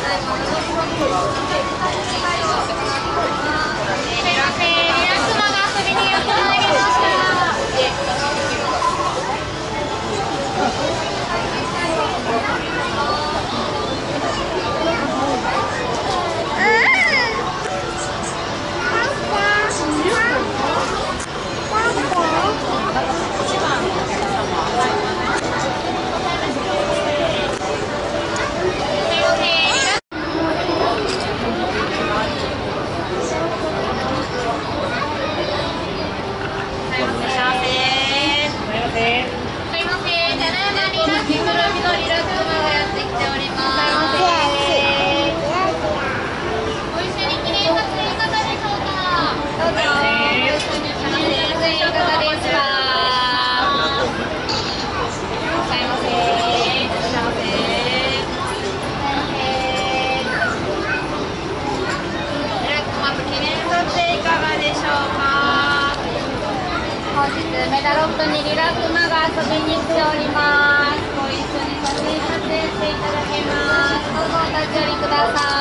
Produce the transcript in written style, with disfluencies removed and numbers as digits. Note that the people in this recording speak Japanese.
本日メダロットにリラックマが遊びに来ております。ご一緒に写真撮影していただけます。どうぞお立ち寄りください。